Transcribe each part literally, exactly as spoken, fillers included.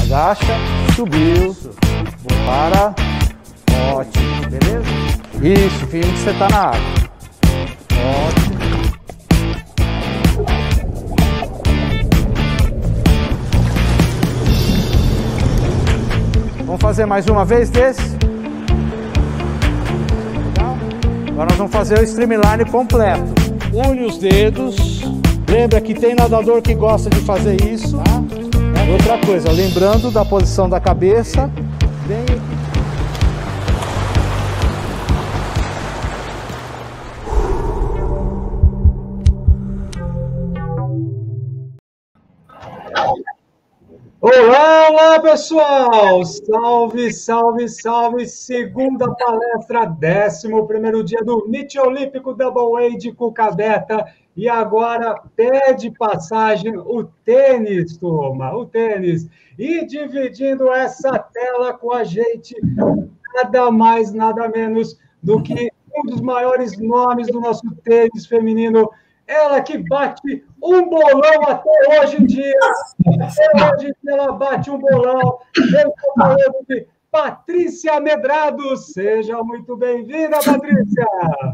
Agacha, subiu, para, ótimo, beleza? Isso, finge que você tá na água. Ótimo. Vamos fazer mais uma vez desse? Agora nós vamos fazer o streamline completo. Une os dedos. Lembra que tem nadador que gosta de fazer isso. Tá? Outra coisa, lembrando da posição da cabeça. Bem aqui. Olá, olá pessoal! Salve, salve, salve! Segunda palestra, décimo primeiro dia do Meet Olímpico Double A de Cucabeta. E agora pede passagem o tênis, turma, o tênis. E dividindo essa tela com a gente, nada mais, nada menos do que um dos maiores nomes do nosso tênis feminino. Ela que bate um bolão até hoje em dia. Até hoje ela bate um bolão. Eu estou falando de Patrícia Medrado. Seja muito bem-vinda, Patrícia.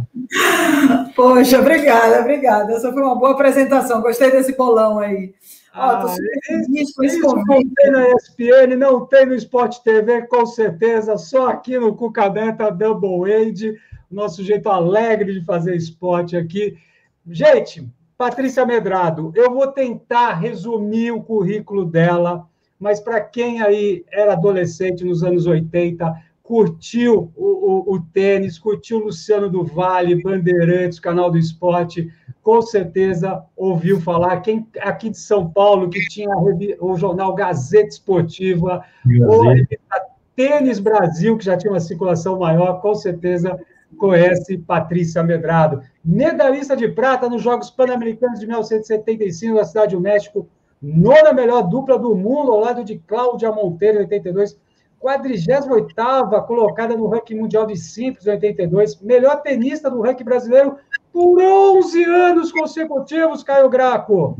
Poxa, obrigada, obrigada. Essa foi uma boa apresentação. Gostei desse bolão aí. Ah, oh, tô super feliz com esse convite. Não tem na E S P N, não tem no Sport T V, com certeza. Só aqui no Cucabeta Double Age. Nosso jeito alegre de fazer esporte aqui. Gente, Patrícia Medrado, eu vou tentar resumir o currículo dela, mas para quem aí era adolescente nos anos oitenta, curtiu o, o, o tênis, curtiu Luciano do Vale, Bandeirantes, Canal do Esporte, com certeza ouviu falar. Quem aqui de São Paulo, que tinha o jornal Gazeta Esportiva, ou a revista Tênis Brasil, que já tinha uma circulação maior, com certeza conhece Patrícia Medrado. Medalhista de prata nos Jogos Pan-Americanos de mil novecentos e setenta e cinco, na Cidade do México, nona melhor dupla do mundo, ao lado de Cláudia Monteiro, em oitenta e dois, quadragésima oitava colocada no ranking mundial de simples, em oitenta e dois, melhor tenista do ranking brasileiro por onze anos consecutivos, Caio Graco.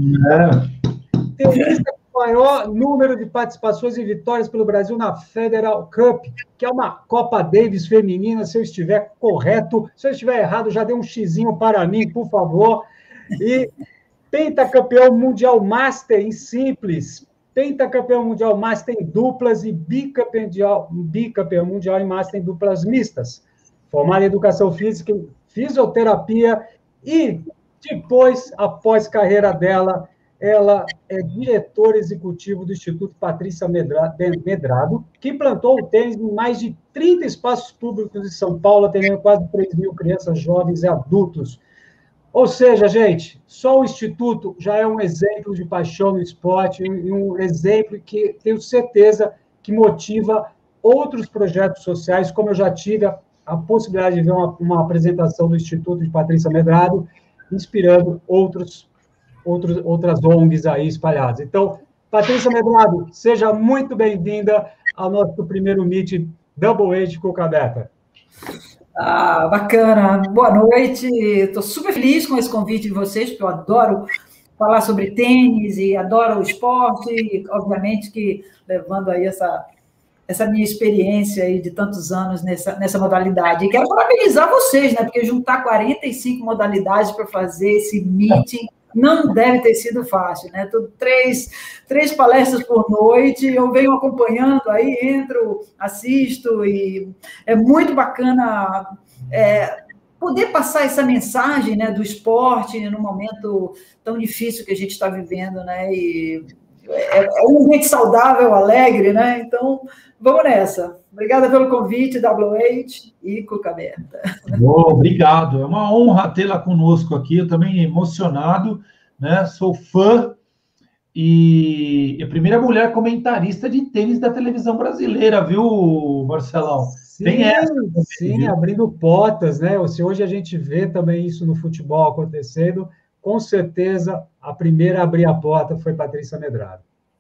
É. Tenista com maior número de participações e vitórias pelo Brasil na Federal Cup, que é uma Copa Davis feminina. Se eu estiver correto, se eu estiver errado, já dê um xizinho para mim, por favor. E pentacampeão mundial Master em simples, pentacampeão mundial Master em duplas e bicampeão, bicampeão mundial em Master em duplas mistas. Formada em Educação Física, em Fisioterapia e depois, após carreira dela, ela é diretora executivo do Instituto Patrícia Medrado, que implantou o tênis em mais de trinta espaços públicos de São Paulo, atendendo quase três mil crianças, jovens e adultos. Ou seja, gente, só o Instituto já é um exemplo de paixão no esporte, e um exemplo que tenho certeza que motiva outros projetos sociais, como eu já tive a, a possibilidade de ver uma, uma apresentação do Instituto de Patrícia Medrado, inspirando outros Outros, outras O N Gs aí espalhadas. Então, Patrícia Medrado, seja muito bem-vinda ao nosso primeiro Meet Double A de Cucabeta. Ah, bacana. Boa noite. Estou super feliz com esse convite de vocês, porque eu adoro falar sobre tênis e adoro o esporte, e, obviamente, que levando aí essa, essa minha experiência aí de tantos anos nessa, nessa modalidade. E quero parabenizar vocês, né? Porque juntar quarenta e cinco modalidades para fazer esse meeting não deve ter sido fácil, né? Tô, três, três palestras por noite, eu venho acompanhando aí, entro, assisto, e é muito bacana é, poder passar essa mensagem, né, do esporte num momento tão difícil que a gente está vivendo, né? E é, é um ambiente saudável, alegre, né? Então, vamos nessa. Obrigada pelo convite, W H e Cucabeta. Oh, obrigado, é uma honra tê-la conosco aqui, eu também emocionado, né? Sou fã e a primeira mulher comentarista de tênis da televisão brasileira, viu, Marcelão? Sim, Tem essa também, sim, viu? Abrindo portas, né? Se hoje a gente vê também isso no futebol acontecendo, com certeza a primeira a abrir a porta foi Patrícia Medrado.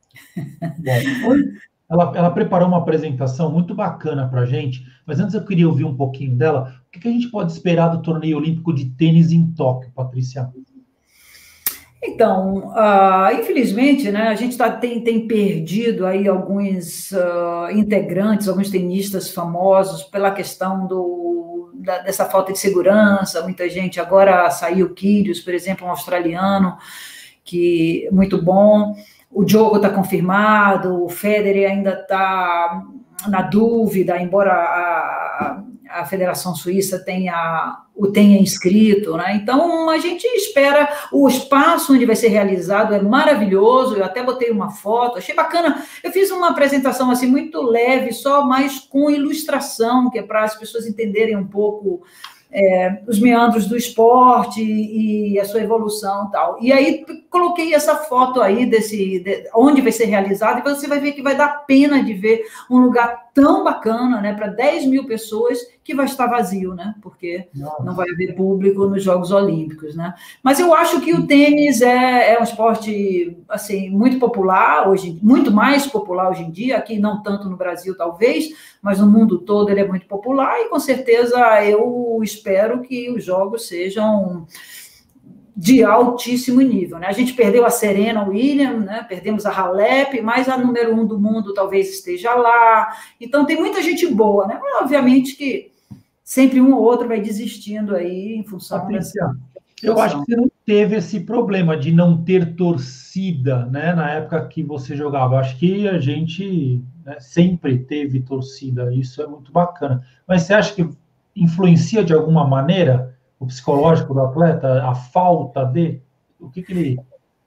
Bom, Ela, ela preparou uma apresentação muito bacana para a gente, mas antes eu queria ouvir um pouquinho dela. O que, que a gente pode esperar do torneio olímpico de tênis em Tóquio, Patrícia? Então, uh, infelizmente, né, a gente tá, tem, tem perdido aí alguns uh, integrantes, alguns tenistas famosos pela questão do, da, dessa falta de segurança. Muita gente agora saiu, Kyrgios, por exemplo, um australiano, que é muito bom. O Djogo está confirmado, o Federer ainda está na dúvida, embora a, a Federação Suíça tenha, o tenha inscrito, né? Então, a gente espera, o espaço onde vai ser realizado é maravilhoso, eu até botei uma foto, achei bacana, eu fiz uma apresentação assim muito leve, só mais com ilustração, que é para as pessoas entenderem um pouco É, os meandros do esporte e, e a sua evolução e tal. E aí coloquei essa foto aí desse, de, onde vai ser realizado, e você vai ver que vai dar pena de ver um lugar tão bacana, né, para dez mil pessoas, que vai estar vazio, né, porque Nossa. Não vai haver público nos Jogos Olímpicos, né. Mas eu acho que o tênis é, é um esporte, assim, muito popular hoje, muito mais popular hoje em dia, aqui não tanto no Brasil, talvez, mas no mundo todo ele é muito popular, e com certeza eu espero que os jogos sejam de altíssimo nível, né? A gente perdeu a Serena Williams, né? Perdemos a Halep, mas a número um do mundo talvez esteja lá. Então tem muita gente boa, né? Mas, obviamente que sempre um ou outro vai desistindo aí em função Patrícia, dessa... Eu acho que você não teve esse problema de não ter torcida, né? Na época que você jogava. Acho que a gente, né, sempre teve torcida. Isso é muito bacana. Mas você acha que influencia de alguma maneira o psicológico do atleta, a falta de... O que que ele...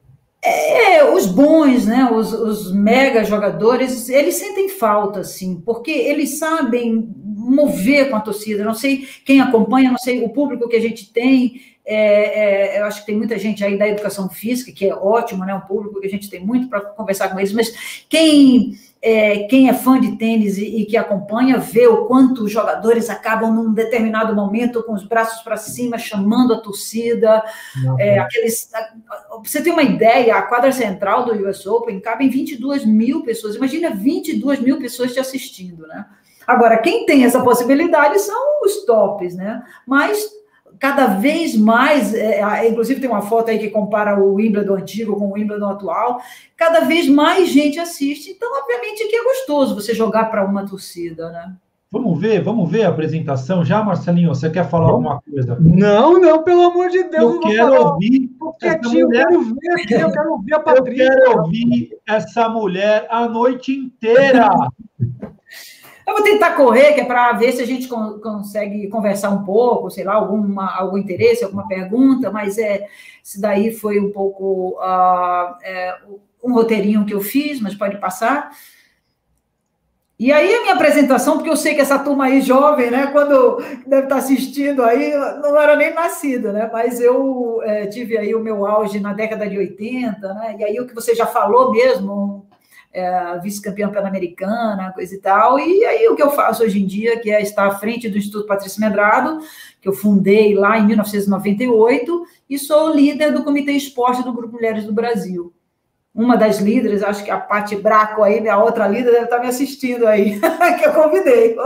É, os bons, né, os, os mega jogadores, eles sentem falta, sim, porque eles sabem mover com a torcida. Não sei quem acompanha, não sei o público que a gente tem, é, é, eu acho que tem muita gente aí da educação física, que é ótimo, né, um público que a gente tem muito para conversar com eles, mas quem... É, quem é fã de tênis e, e que acompanha, vê o quanto os jogadores acabam num determinado momento com os braços para cima, chamando a torcida. É, aqueles, a, você tem uma ideia, a quadra central do U S Open cabe em vinte e duas mil pessoas. Imagina vinte e duas mil pessoas te assistindo, né? Agora, quem tem essa possibilidade são os tops, né? Mas... cada vez mais, é, inclusive tem uma foto aí que compara o Wimbledon antigo com o Wimbledon atual, cada vez mais gente assiste, então obviamente que é gostoso você jogar para uma torcida, né? Vamos ver, vamos ver a apresentação já, Marcelinho, você quer falar não, alguma coisa? Não, não, pelo amor de Deus, eu quero falar. ouvir quietinho, mulher... eu quero ver aqui, eu quero ouvir a Patrícia. Eu quero ouvir essa mulher a noite inteira. Eu vou tentar correr, que é para ver se a gente con consegue conversar um pouco, sei lá, alguma, algum interesse, alguma pergunta, mas é, isso daí foi um pouco uh, é, um roteirinho que eu fiz, mas pode passar. E aí a minha apresentação, porque eu sei que essa turma aí jovem, né, quando deve estar assistindo aí, não era nem nascida, né, mas eu é, tive aí o meu auge na década de oitenta, né, e aí o que você já falou mesmo... É, vice-campeã pan-americana, coisa e tal, e aí o que eu faço hoje em dia, que é estar à frente do Instituto Patrícia Medrado, que eu fundei lá em mil novecentos e noventa e oito, e sou líder do Comitê Esporte do Grupo Mulheres do Brasil. Uma das líderes, acho que a Paty Braco aí, minha outra líder, deve estar me assistindo aí, que eu convidei.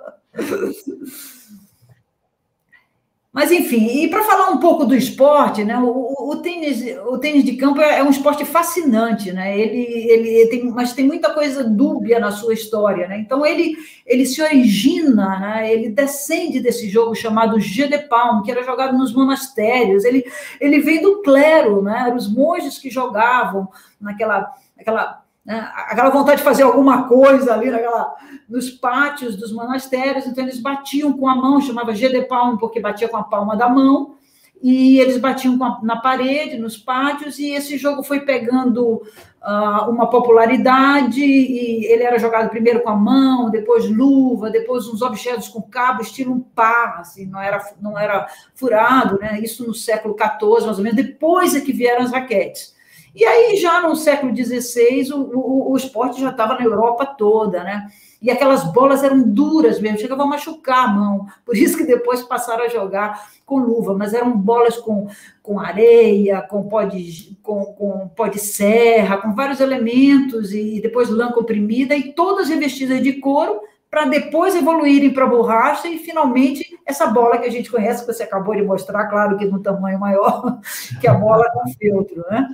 Mas, enfim, e para falar um pouco do esporte, né, o, o, tênis, o tênis de campo é, é um esporte fascinante, né, ele, ele tem, mas tem muita coisa dúbia na sua história, né, então ele, ele se origina, né, ele descende desse jogo chamado Jeu de Paume, que era jogado nos monastérios, ele, ele vem do clero, né, eram os monges que jogavam naquela... naquela né, aquela vontade de fazer alguma coisa ali naquela, nos pátios dos monastérios, então eles batiam com a mão, chamava Jeu de Paume, porque batia com a palma da mão, e eles batiam com a, na parede, nos pátios, e esse jogo foi pegando uh, uma popularidade, e ele era jogado primeiro com a mão, depois luva, depois uns objetos com cabo, estilo um pá, assim, não era, não era furado, né, isso no século quatorze, mais ou menos, depois é que vieram as raquetes. E aí, já no século dezesseis, o, o, o esporte já estava na Europa toda, né? E aquelas bolas eram duras mesmo, chegavam a machucar a mão. Por isso que depois passaram a jogar com luva, mas eram bolas com, com areia, com pó, de, com, com pó de serra, com vários elementos, e depois lã comprimida, e todas revestidas de couro, para depois evoluírem para borracha e, finalmente, essa bola que a gente conhece, que você acabou de mostrar, claro que no tamanho maior que a bola com feltro, né?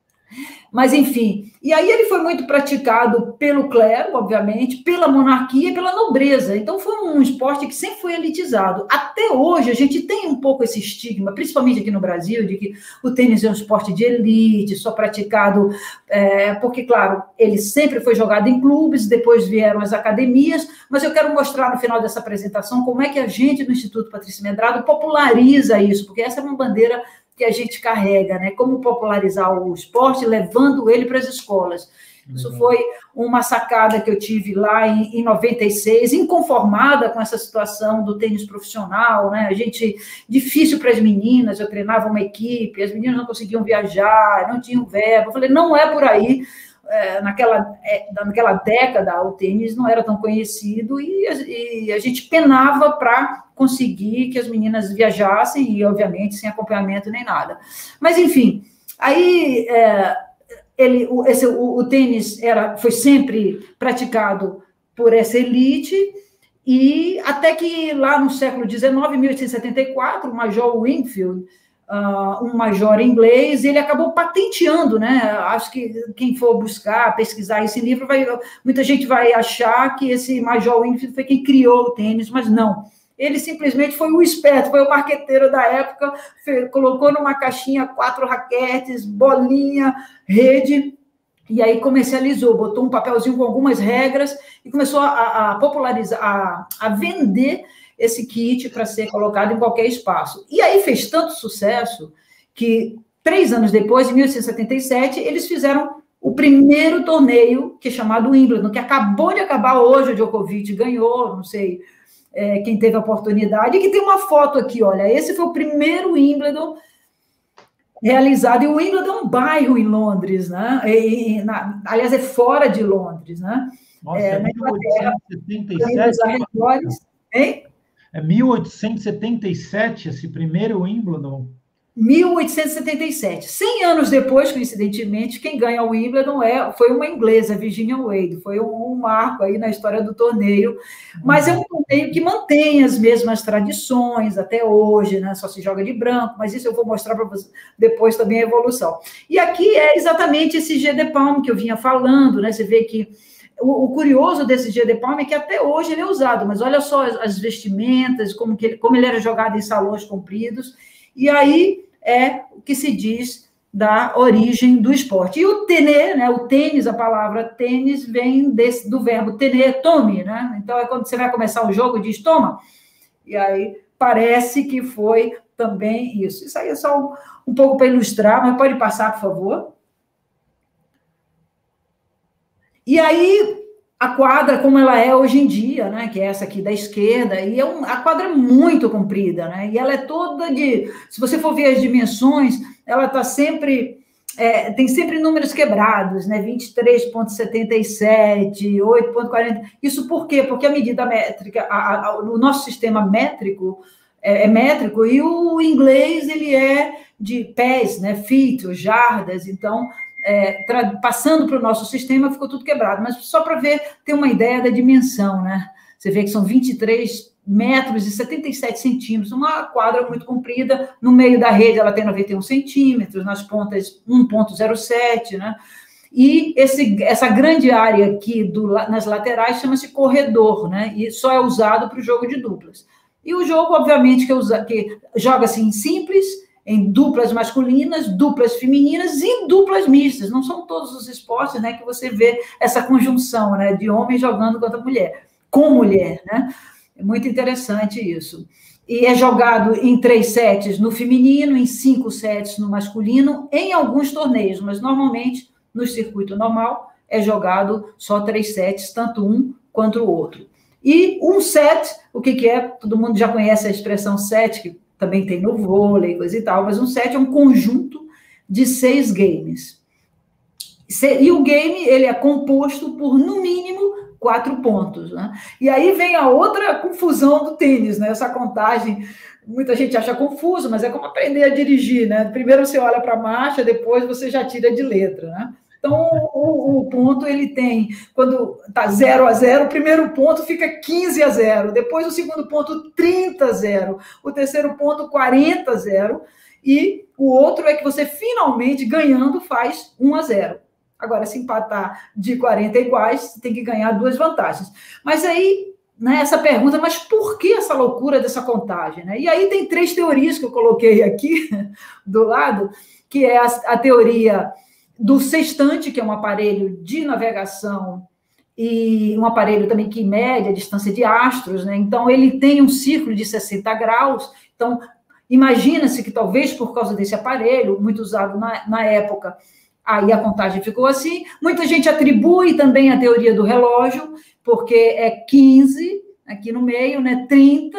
Mas, enfim, e aí ele foi muito praticado pelo clero, obviamente, pela monarquia e pela nobreza. Então, foi um esporte que sempre foi elitizado. Até hoje, a gente tem um pouco esse estigma, principalmente aqui no Brasil, de que o tênis é um esporte de elite, só praticado... É, porque, claro, ele sempre foi jogado em clubes, depois vieram as academias, mas eu quero mostrar no final dessa apresentação como é que a gente, no Instituto Patrícia Medrado, populariza isso, porque essa é uma bandeira que a gente carrega, né? Como popularizar o esporte, levando ele para as escolas. Isso foi uma sacada que eu tive lá em, em noventa e seis, inconformada com essa situação do tênis profissional, né? A gente, difícil para as meninas, eu treinava uma equipe, as meninas não conseguiam viajar, não tinham verba. Eu falei, não é por aí. É, naquela, é, naquela década, o tênis não era tão conhecido e a, e a gente penava para conseguir que as meninas viajassem e, obviamente, sem acompanhamento nem nada. Mas, enfim, aí é, ele, o, esse, o, o tênis era, foi sempre praticado por essa elite e até que lá no século dezenove, mil oitocentos e setenta e quatro, o Major Wingfield, Uh, um major inglês, ele acabou patenteando, né? Acho que quem for buscar, pesquisar esse livro, vai, muita gente vai achar que esse Major Wingfield foi quem criou o tênis, mas não. Ele simplesmente foi o esperto, foi o marqueteiro da época, fez, colocou numa caixinha quatro raquetes, bolinha, rede, e aí comercializou, botou um papelzinho com algumas regras e começou a, a popularizar, a, a vender esse kit para ser colocado em qualquer espaço. E aí fez tanto sucesso que, três anos depois, em mil oitocentos e setenta e sete, eles fizeram o primeiro torneio, que é chamado Wimbledon, que acabou de acabar hoje, o Djokovic ganhou, não sei é, quem teve a oportunidade, e que tem uma foto aqui, olha, esse foi o primeiro Wimbledon realizado, e o Wimbledon é um bairro em Londres, né? E, na, aliás, é fora de Londres, né? Nossa, é, é mil oitocentos e setenta e sete. Hein? É mil oitocentos e setenta e sete esse primeiro Wimbledon? mil oitocentos e setenta e sete. cem anos depois, coincidentemente, quem ganha o Wimbledon é, foi uma inglesa, Virginia Wade. Foi um, um marco aí na história do torneio. Mas é um torneio que mantém as mesmas tradições até hoje, né? Só se joga de branco, mas isso eu vou mostrar para vocês depois também a evolução. E aqui é exatamente esse G de Palm que eu vinha falando, né? Você vê que O, o curioso desse G de Palm é que até hoje ele é usado, mas olha só as, as vestimentas, como, que ele, como ele era jogado em salões compridos, e aí é o que se diz da origem do esporte. E o tenê, né, o tênis, a palavra tênis vem desse, do verbo tenê, tome, né? Então é quando você vai começar o jogo, diz toma, e aí parece que foi também isso. Isso aí é só um, um pouco para ilustrar, mas pode passar, por favor. E aí, a quadra, como ela é hoje em dia, né, que é essa aqui da esquerda, e é um, a quadra é muito comprida, né, e ela é toda de... Se você for ver as dimensões, ela está sempre... É, tem sempre números quebrados, né, vinte e três vírgula setenta e sete, oito vírgula quarenta... Isso por quê? Porque a medida métrica, a, a, o nosso sistema métrico é, é métrico, e o inglês, ele é de pés, né, feet, jardas, então... É, passando para o nosso sistema, ficou tudo quebrado. Mas só para ver, ter uma ideia da dimensão, né? Você vê que são vinte e três metros e setenta e sete centímetros, uma quadra muito comprida. No meio da rede, ela tem noventa e um centímetros, nas pontas, um vírgula zero sete, né? E esse, essa grande área aqui do, nas laterais chama-se corredor, né? E só é usado para o jogo de duplas. E o jogo, obviamente, que, usa, que joga-se em simples, em duplas masculinas, duplas femininas e duplas mistas. Não são todos os esportes, né, que você vê essa conjunção, né, de homem jogando contra mulher, com mulher, né? É muito interessante isso. E é jogado em três sets no feminino, em cinco sets no masculino, em alguns torneios, mas normalmente no circuito normal é jogado só três sets, tanto um quanto o outro. E um set, o que que é? Todo mundo já conhece a expressão set, que também tem no vôlei, coisa e tal, mas um set é um conjunto de seis games. E o game, ele é composto por, no mínimo, quatro pontos, né? E aí vem a outra confusão do tênis, né? Essa contagem, muita gente acha confuso, mas é como aprender a dirigir, né? Primeiro você olha para a marcha, depois você já tira de letra, né? Então, o, o, ponto, ele tem, quando está zero a zero, o primeiro ponto fica quinze a zero, depois o segundo ponto, trinta a zero, o terceiro ponto, quarenta a zero, e o outro é que você finalmente, ganhando, faz um a zero. Agora, se empatar de quarenta iguais, você tem que ganhar duas vantagens. Mas aí, né, essa pergunta, mas por que essa loucura dessa contagem? Né? E aí tem três teorias que eu coloquei aqui do lado, que é a, a teoria do sextante, que é um aparelho de navegação e um aparelho também que mede a distância de astros, né? Então, ele tem um círculo de sessenta graus, então, imagina-se que talvez por causa desse aparelho, muito usado na, na época, aí a contagem ficou assim. Muita gente atribui também a teoria do relógio, porque é quinze, aqui no meio, né, trinta,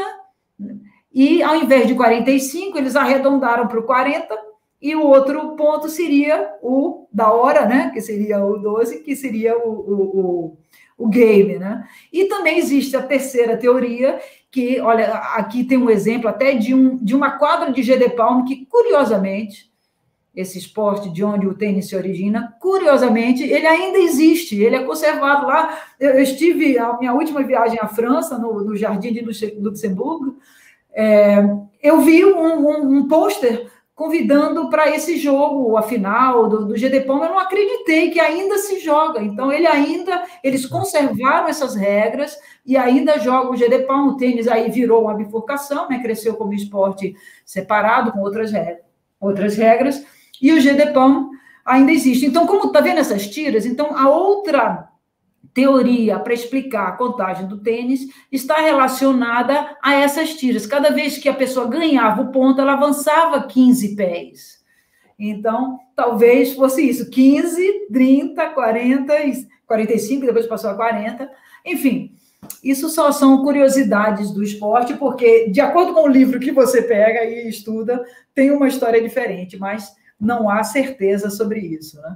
e ao invés de quarenta e cinco, eles arredondaram para o quarenta, e o outro ponto seria o da hora, né, que seria o doze, que seria o, o, o, o game, né? E também existe a terceira teoria, que, olha, aqui tem um exemplo até de, um, de uma quadra de G D Palm, que, curiosamente, esse esporte de onde o tênis se origina, curiosamente, ele ainda existe, ele é conservado lá. Eu, eu estive, a minha última viagem à França, no, no Jardim de Luxemburgo, é, eu vi um, um, um pôster convidando para esse jogo, a final do, do G D Palm. Eu não acreditei que ainda se joga. Então, ele ainda, eles conservaram essas regras e ainda jogam o G D Palm. O tênis aí virou uma bifurcação, né? Cresceu como esporte separado, com outras regras. Outras regras E o G D Palm ainda existe. Então, como está vendo essas tiras? Então, a outra teoria para explicar a contagem do tênis está relacionada a essas tiras. Cada vez que a pessoa ganhava o ponto, ela avançava quinze pés. Então, talvez fosse isso, quinze, trinta, quarenta, quarenta e cinco, depois passou a quarenta. Enfim, isso só são curiosidades do esporte, porque, de acordo com o livro que você pega e estuda, tem uma história diferente, mas não há certeza sobre isso, né?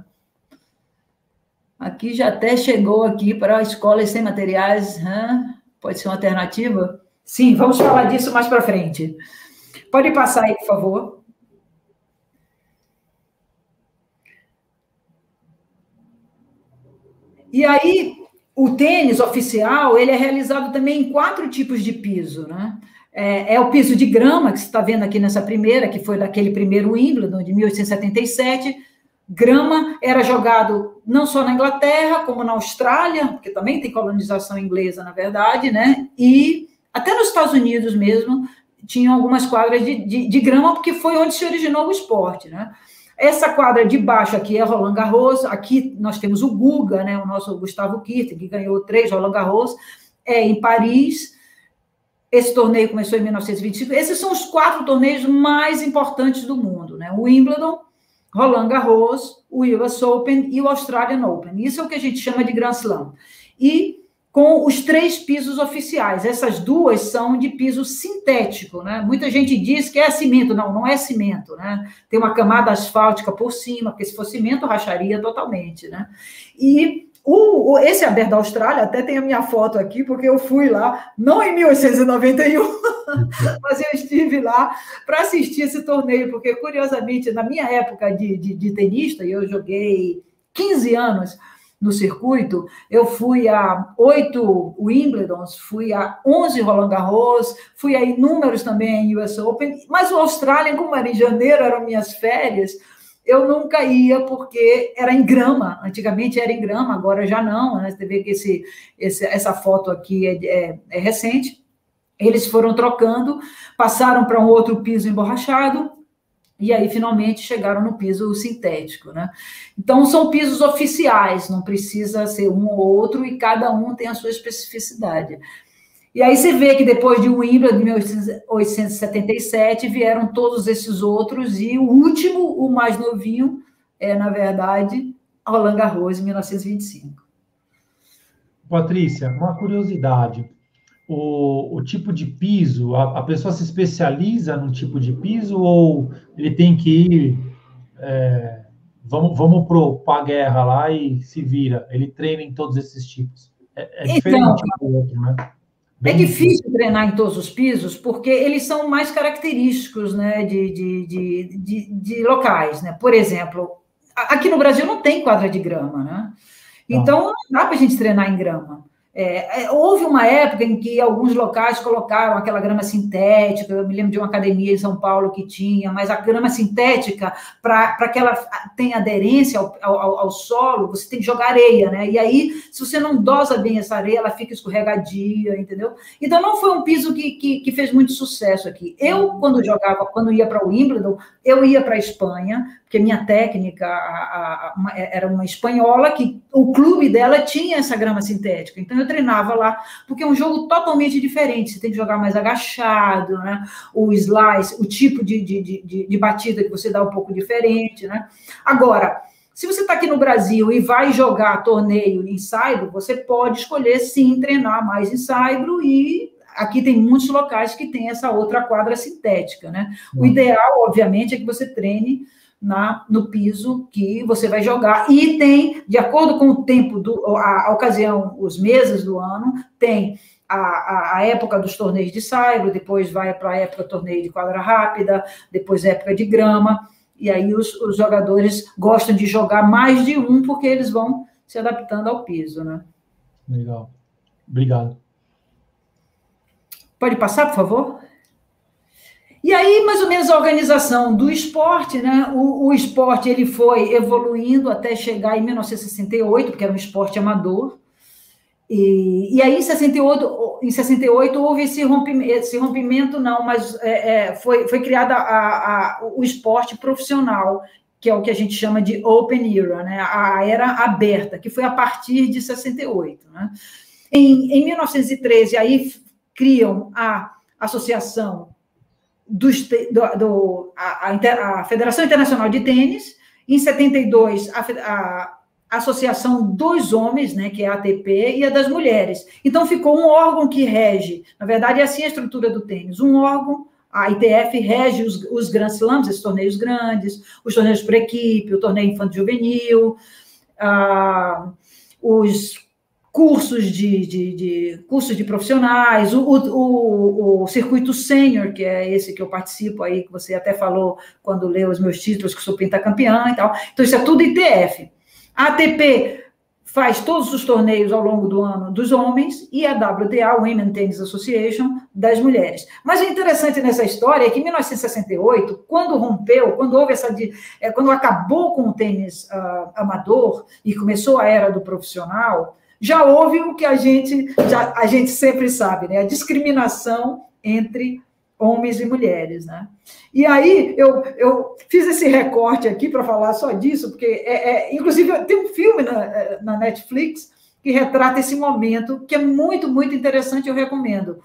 Aqui já até chegou aqui para escolas sem materiais, hein? Pode ser uma alternativa? Sim, vamos falar disso mais para frente. Pode passar aí, por favor. E aí, o tênis oficial, ele é realizado também em quatro tipos de piso, né? É, é o piso de grama, que você está vendo aqui nessa primeira, que foi daquele primeiro Wimbledon, de mil oitocentos e setenta e sete. Grama era jogado não só na Inglaterra, como na Austrália, porque também tem colonização inglesa, na verdade, né? E até nos Estados Unidos mesmo, tinham algumas quadras de, de, de grama, porque foi onde se originou o esporte, né? Essa quadra de baixo aqui é Roland Garros, aqui nós temos o Guga, né? O nosso Gustavo Kirten, que ganhou três Roland Garros, é em Paris. Esse torneio começou em mil novecentos e vinte e cinco. Esses são os quatro torneios mais importantes do mundo, né? O Wimbledon, Roland Garros, o U S Open e o Australian Open. Isso é o que a gente chama de Grand Slam. E com os três pisos oficiais. Essas duas são de piso sintético, né? Muita gente diz que é cimento. Não, não é cimento, né? Tem uma camada asfáltica por cima, porque se fosse cimento, racharia totalmente, né? E o, o, esse aberto da Austrália, até tem a minha foto aqui, porque eu fui lá, não em mil oitocentos e noventa e um, mas eu estive lá para assistir esse torneio, porque, curiosamente, na minha época de, de, de tenista, e eu joguei quinze anos no circuito, eu fui a oito Wimbledons, fui a onze Roland Garros, fui a inúmeros também em U S Open, mas o Australian, como era em janeiro, eram minhas férias, eu nunca ia porque era em grama, antigamente era em grama, agora já não, né? Você vê que esse, esse, essa foto aqui é, é, é recente. Eles foram trocando, passaram para um outro piso emborrachado, e aí, finalmente, chegaram no piso sintético, né? Então, são pisos oficiais, não precisa ser um ou outro, e cada um tem a sua especificidade. E aí você vê que depois de Wimbledon, de mil oitocentos e setenta e sete, vieram todos esses outros, e o último, o mais novinho, é, na verdade, Roland Garros, em mil novecentos e vinte e cinco. Patrícia, uma curiosidade. O, o tipo de piso, a, a pessoa se especializa num tipo de piso ou ele tem que ir, é, vamos, vamos para a guerra lá e se vira? Ele treina em todos esses tipos. É, é diferente então, do outro, né? Bem é difícil treinar em todos os pisos, porque eles são mais característicos, né, de, de, de, de, de locais, né? Por exemplo, aqui no Brasil não tem quadra de grama, né? Então, não dá para a gente treinar em grama. É, é, houve uma época em que alguns locais colocaram aquela grama sintética, eu me lembro de uma academia em São Paulo que tinha, mas a grama sintética, para que ela tenha aderência ao, ao, ao solo, você tem que jogar areia, né? E aí, se você não dosa bem essa areia, ela fica escorregadia, entendeu? Então, não foi um piso que, que, que fez muito sucesso aqui. Eu, quando jogava, quando ia para o Wimbledon, eu ia para a Espanha, porque minha técnica a, a, uma, era uma espanhola, que o clube dela tinha essa grama sintética. Então, eu treinava lá, porque é um jogo totalmente diferente. Você tem que jogar mais agachado, né? O slice, o tipo de, de, de, de batida que você dá um pouco diferente, né? Agora, se você está aqui no Brasil e vai jogar torneio em saibro, você pode escolher, sim, treinar mais em saibro e... Aqui tem muitos locais que tem essa outra quadra sintética, né? O ideal, obviamente, é que você treine na, no piso que você vai jogar. E tem, de acordo com o tempo, do, a, a ocasião, os meses do ano, tem a, a, a época dos torneios de saibro, depois vai para a época do torneio de quadra rápida, depois a época de grama, e aí os, os jogadores gostam de jogar mais de um, porque eles vão se adaptando ao piso, né? Legal. Obrigado. Pode passar, por favor? E aí, mais ou menos, a organização do esporte, né? O, o esporte ele foi evoluindo até chegar em mil novecentos e sessenta e oito, porque era um esporte amador. E, e aí, em sessenta e oito, em sessenta e oito houve esse rompimento, esse rompimento não, mas é, é, foi, foi criado a, a, o esporte profissional, que é o que a gente chama de Open Era, né? A era aberta, que foi a partir de sessenta e oito. Né? Em, em mil novecentos e treze, aí criam a associação dos, do, do, a, a Federação Internacional de Tênis, em setenta e dois, a, a Associação dos Homens, né, que é a A T P, e a das Mulheres. Então, ficou um órgão que rege, na verdade, é assim a estrutura do tênis, um órgão, a I T F rege os, os Grand Slams, esses torneios grandes, os torneios por equipe, o torneio infanto-juvenil, ah, os cursos de, de, de, cursos de profissionais, o, o, o circuito sênior, que é esse que eu participo aí, que você até falou quando leu os meus títulos, que sou pentacampeã e tal. Então, isso é tudo I T F. A A T P faz todos os torneios ao longo do ano dos homens e a W T A, Women Tennis Association, das mulheres. Mas o interessante nessa história é que em mil novecentos e sessenta e oito, quando rompeu, quando houve essa, quando acabou com o tênis uh, amador e começou a era do profissional, já houve o que a gente, já, a gente sempre sabe, né? A discriminação entre homens e mulheres, né? E aí, eu, eu fiz esse recorte aqui para falar só disso, porque, é, é, inclusive, tem um filme na, na Netflix que retrata esse momento, que é muito, muito interessante, eu recomendo,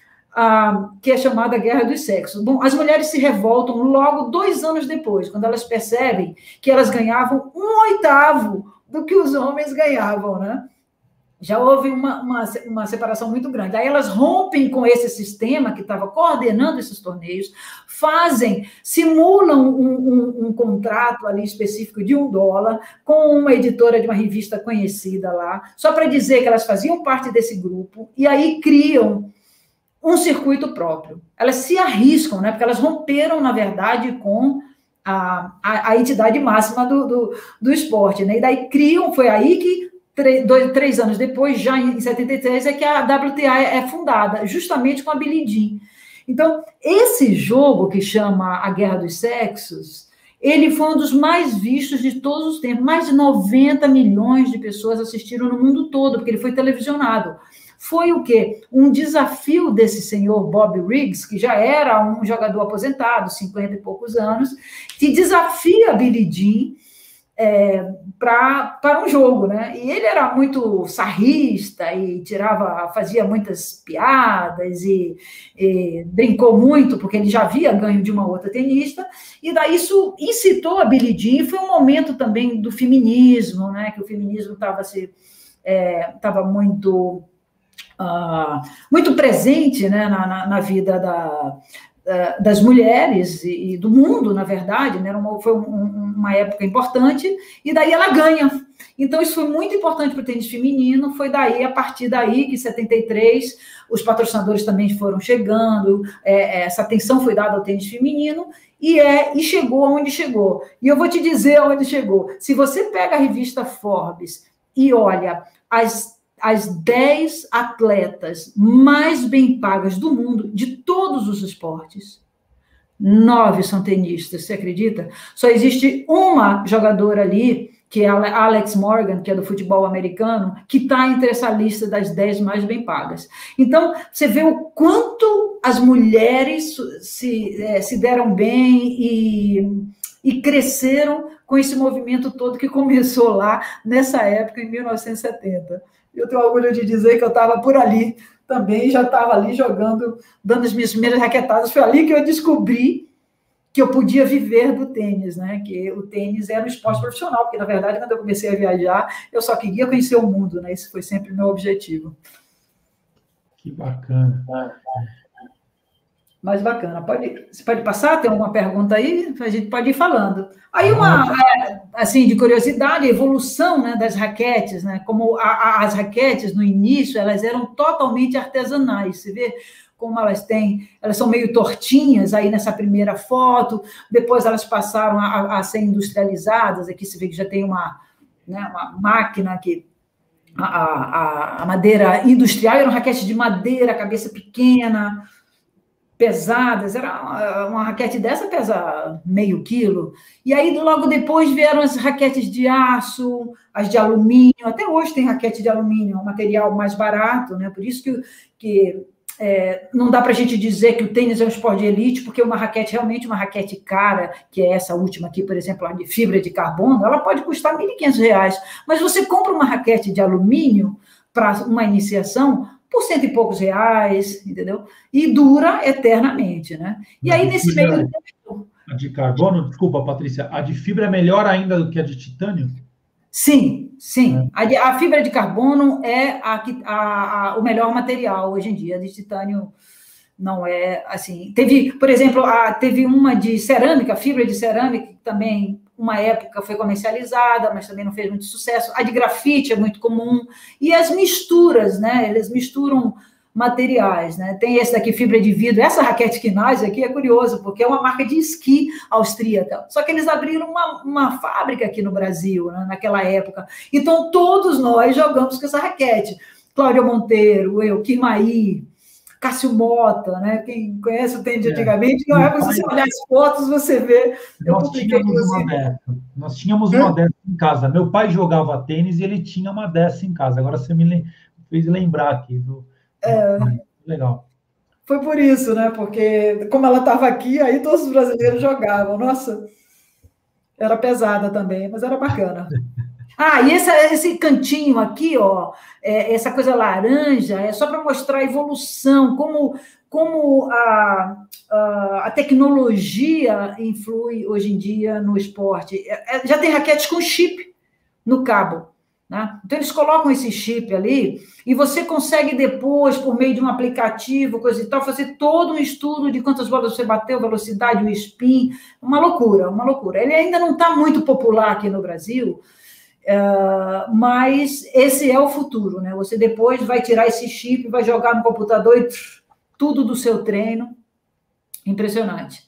ah, que é chamada Guerra dos Sexos. Bom, as mulheres se revoltam logo dois anos depois, quando elas percebem que elas ganhavam um oitavo do que os homens ganhavam, né? Já houve uma, uma, uma separação muito grande. Aí elas rompem com esse sistema que estava coordenando esses torneios, fazem, simulam um, um, um contrato ali específico de um dólar com uma editora de uma revista conhecida lá, só para dizer que elas faziam parte desse grupo, e aí criam um circuito próprio. Elas se arriscam, né? Porque elas romperam, na verdade, com a, a, a entidade máxima do, do, do esporte, né? E daí criam, foi aí que Três, dois, três anos depois, já em setenta e três, é que a W T A é fundada, justamente com a Billie Jean. Então, esse jogo que chama A Guerra dos Sexos, ele foi um dos mais vistos de todos os tempos. Mais de noventa milhões de pessoas assistiram no mundo todo, porque ele foi televisionado. Foi o quê? Um desafio desse senhor Bob Riggs, que já era um jogador aposentado, cinquenta e poucos anos, que desafia a Billie Jean É, para um jogo, né? E ele era muito sarrista e tirava, fazia muitas piadas e, e brincou muito, porque ele já havia ganho de uma outra tenista, e daí isso incitou a Billie Jean. Foi um momento também do feminismo, né? Que o feminismo estava se estava muito uh, muito presente, né? na, na, na vida da das mulheres e do mundo, na verdade, né? Uma, foi um, uma época importante, e daí ela ganha. Então, isso foi muito importante para o tênis feminino. Foi daí, a partir daí, que em setenta e três, os patrocinadores também foram chegando, é, essa atenção foi dada ao tênis feminino, e, é, e chegou onde chegou. E eu vou te dizer onde chegou. Se você pega a revista Forbes e olha, as, as dez atletas mais bem pagas do mundo, de todos os esportes, nove são tenistas, você acredita? Só existe uma jogadora ali, que é a Alex Morgan, que é do futebol americano, que está entre essa lista das dez mais bem pagas. Então, você vê o quanto as mulheres se, é, se deram bem e, e cresceram com esse movimento todo que começou lá, nessa época, em mil novecentos e setenta. Eu tenho orgulho de dizer que eu estava por ali também, já estava ali jogando, dando as minhas primeiras raquetadas. Foi ali que eu descobri que eu podia viver do tênis, né? Que o tênis era um esporte profissional, porque, na verdade, quando eu comecei a viajar, eu só queria conhecer o mundo, né? Esse foi sempre o meu objetivo. Que bacana. Mas bacana. Pode, você pode passar? Tem alguma pergunta aí? A gente pode ir falando. Aí, uma, assim, de curiosidade, a evolução, né, das raquetes, né? Como a, a, as raquetes, no início, elas eram totalmente artesanais, você vê como elas têm, elas são meio tortinhas aí nessa primeira foto, depois elas passaram a, a ser industrializadas, aqui você vê que já tem uma, né, uma máquina que a, a, a madeira industrial, eram raquetes de madeira, cabeça pequena, pesadas, era uma, uma raquete dessa pesa meio quilo, e aí logo depois vieram as raquetes de aço, as de alumínio, até hoje tem raquete de alumínio, um material mais barato, né, por isso que, que É, não dá para a gente dizer que o tênis é um esporte de elite, porque uma raquete, realmente uma raquete cara, que é essa última aqui, por exemplo, a de fibra de carbono, ela pode custar mil e quinhentos reais, mas você compra uma raquete de alumínio para uma iniciação por cento e poucos reais, entendeu? E dura eternamente, né? E aí, nesse meio tempo... A de carbono, desculpa, Patrícia, a de fibra é melhor ainda do que a de titânio? Sim, sim. A, de, a fibra de carbono é a, a, a, o melhor material hoje em dia. A de titânio não é assim. Teve, por exemplo, a, teve uma de cerâmica, fibra de cerâmica, que também, uma época, foi comercializada, mas também não fez muito sucesso. A de grafite é muito comum. E as misturas, né? Eles misturam materiais, né? Tem esse daqui, fibra de vidro. Essa raquete Kinase aqui é curioso, porque é uma marca de esqui austríaca. Só que eles abriram uma, uma fábrica aqui no Brasil, né, naquela época. Então, todos nós jogamos com essa raquete. Cláudia Monteiro, eu, Kirmaí, Cássio Mota, né? Quem conhece o tênis de antigamente, não é para você olhar as fotos, você vê. Eu nós tínhamos uma dessa. Nós tínhamos uma dessa em casa. Meu pai jogava tênis e ele tinha uma dessa em casa. Agora você me fez lembrar aqui do... É, legal. Foi por isso, né? Porque como ela estava aqui, aí todos os brasileiros jogavam. Nossa, era pesada também, mas era bacana. Ah, e esse, esse cantinho aqui, ó, é, essa coisa laranja, é só para mostrar a evolução, como, como a, a, a tecnologia influi hoje em dia no esporte. É, já tem raquetes com chip no cabo. Né? Então, eles colocam esse chip ali e você consegue depois, por meio de um aplicativo, coisa e tal, fazer todo um estudo de quantas bolas você bateu, velocidade, o spin, uma loucura, uma loucura. Ele ainda não está muito popular aqui no Brasil, uh, mas esse é o futuro, né? Você depois vai tirar esse chip, vai jogar no computador e tch, tudo do seu treino. Impressionante.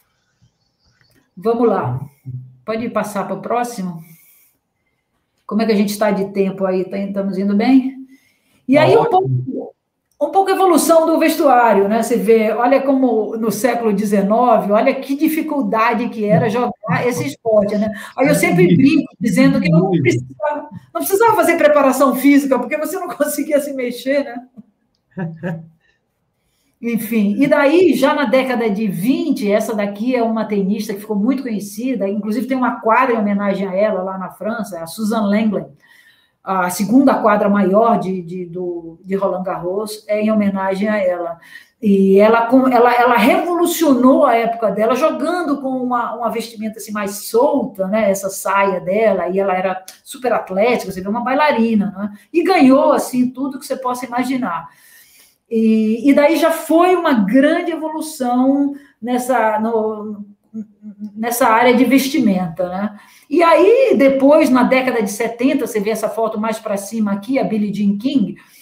Vamos lá. Pode passar para o próximo? Como é que a gente está de tempo aí? Estamos indo bem? E aí, um pouco, um pouco a evolução do vestuário, né? Você vê, olha como no século dezenove, olha que dificuldade que era jogar esse esporte, né? Aí eu sempre brinco dizendo que não precisava, não precisava fazer preparação física, porque você não conseguia se mexer, né? Enfim, e daí, já na década de vinte, essa daqui é uma tenista que ficou muito conhecida, inclusive tem uma quadra em homenagem a ela lá na França, a Suzanne Lenglen, a segunda quadra maior de, de, do, de Roland Garros é em homenagem a ela. E ela, ela, ela revolucionou a época dela, jogando com uma, uma vestimenta assim, mais solta, né? Essa saia dela, e ela era super atlética, você vê, uma bailarina, né? E ganhou assim, tudo que você possa imaginar. E, e daí já foi uma grande evolução nessa, no, nessa área de vestimenta, né? E aí, depois, na década de setenta, você vê essa foto mais para cima aqui, a Billie Jean King,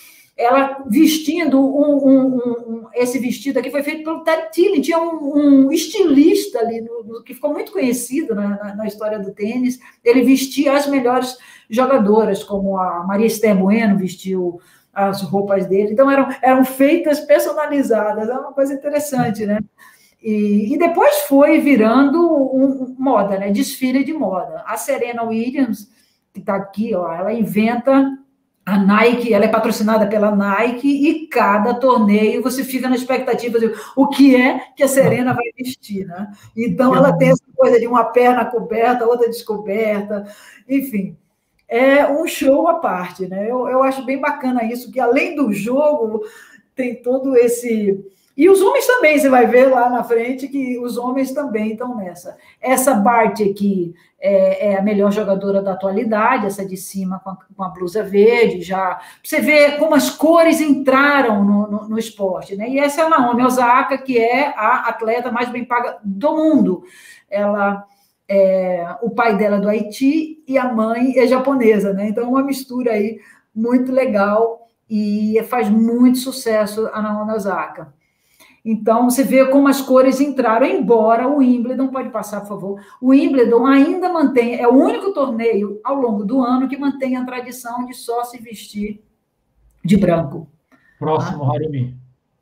ela vestindo um, um, um, esse vestido aqui foi feito pelo Ted Tilly, tinha um, um estilista ali, no, no, que ficou muito conhecido na, na, na história do tênis, ele vestia as melhores jogadoras, como a Maria Esther Bueno vestiu as roupas dele, então eram, eram feitas personalizadas, é uma coisa interessante, né? E, e depois foi virando um, um, moda, né? Desfile de moda. A Serena Williams, que está aqui, ó, ela inventa a Nike, ela é patrocinada pela Nike, e cada torneio você fica na expectativa de o que é que a Serena vai vestir, né? Então, ela tem essa coisa de uma perna coberta, outra descoberta, enfim, é um show à parte, né? Eu, eu acho bem bacana isso, que além do jogo, tem todo esse... E os homens também, você vai ver lá na frente que os homens também estão nessa. Essa Bart aqui é, é a melhor jogadora da atualidade, essa de cima com a, com a blusa verde, já. Você vê como as cores entraram no, no, no esporte, né? E essa é a Naomi Osaka, que é a atleta mais bem paga do mundo. Ela, é, o pai dela é do Haiti e a mãe é japonesa, né? Então, uma mistura aí muito legal e faz muito sucesso a Naomi Osaka. Então, você vê como as cores entraram, embora o Wimbledon, pode passar, por favor, o Wimbledon ainda mantém, é o único torneio ao longo do ano que mantém a tradição de só se vestir de branco. Próximo, tá? Harumi.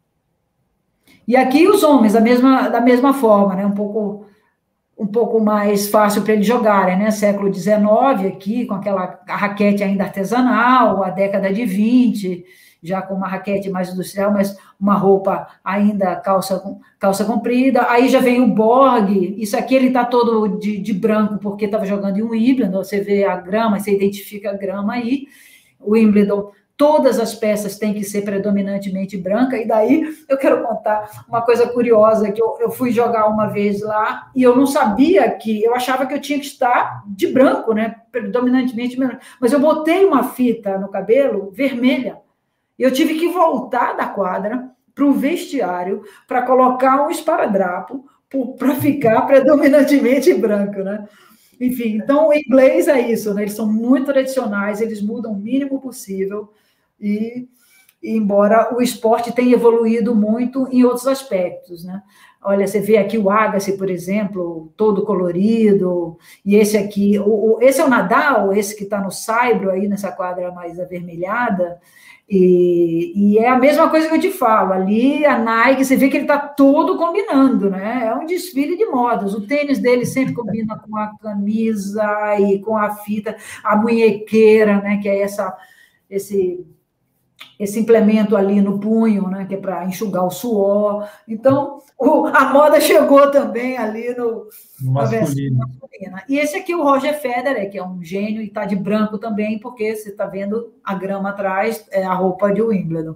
E aqui os homens, da mesma, da mesma forma, né? um, pouco, um pouco mais fácil para eles jogarem, né? Século dezenove aqui, com aquela raquete ainda artesanal, a década de vinte, já com uma raquete mais industrial, mas uma roupa ainda calça, calça comprida. Aí já vem o Borg, isso aqui ele está todo de, de branco, porque estava jogando em Wimbledon, você vê a grama, você identifica a grama aí. O Wimbledon, todas as peças têm que ser predominantemente branca, e daí eu quero contar uma coisa curiosa, que eu, eu fui jogar uma vez lá, e eu não sabia que, eu achava que eu tinha que estar de branco, né, predominantemente, mas eu botei uma fita no cabelo vermelha. Eu tive que voltar da quadra para o vestiário para colocar um esparadrapo para ficar predominantemente branco, né? Enfim, então o inglês é isso, né? Eles são muito tradicionais, eles mudam o mínimo possível e, e embora o esporte tenha evoluído muito em outros aspectos, né? Olha, você vê aqui o Agassi, por exemplo, todo colorido, e esse aqui, o, o, esse é o Nadal, esse que está no saibro aí nessa quadra mais avermelhada. E, e é a mesma coisa que eu te falo, ali a Nike, você vê que ele está todo combinando, né? É um desfile de modas, o tênis dele sempre combina com a camisa e com a fita, a munhequeira, né? Que é essa, esse, esse implemento ali no punho, né? Que é para enxugar o suor. Então, o, a moda chegou também ali no, na versão masculina. E esse aqui, o Roger Federer, que é um gênio e está de branco também, porque você está vendo a grama atrás, é a roupa de Wimbledon.